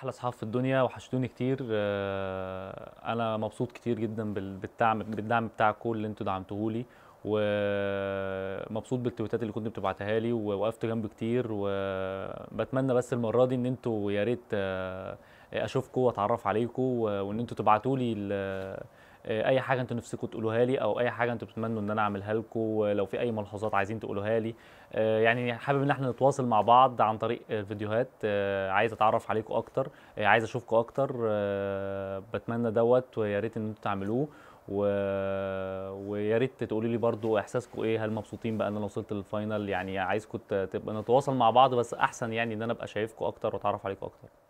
احلى اصحاب في الدنيا، وحشتوني كتير. انا مبسوط كتير جدا بالدعم بتاعكم اللي انتوا دعمتوهولي، ومبسوط بالتويتات اللي كنتوا بتبعتها لي، ووقفت جنبي كتير. وبتمنى بس المره دي ان انتوا يا ريت اشوفكم واتعرف عليكم، وان انتوا تبعتوا لي اي حاجه انتوا نفسكم تقولوها لي، او اي حاجه انتوا بتتمنوا ان انا اعملها لكم. لو في اي ملحوظات عايزين تقولوها لي، يعني حابب ان احنا نتواصل مع بعض عن طريق الفيديوهات. عايز اتعرف عليكم اكتر، عايز اشوفكم اكتر. بتمنى دوت، ويا ريت ان انتوا تعملوه. و... ويا ريت تقولوا لي برضو احساسكم ايه، هل مبسوطين بقى ان انا وصلت للفاينل؟ يعني عايزكم تبقى نتواصل مع بعض، بس احسن يعني ان انا ابقى شايفكم اكتر واتعرف عليكم اكتر.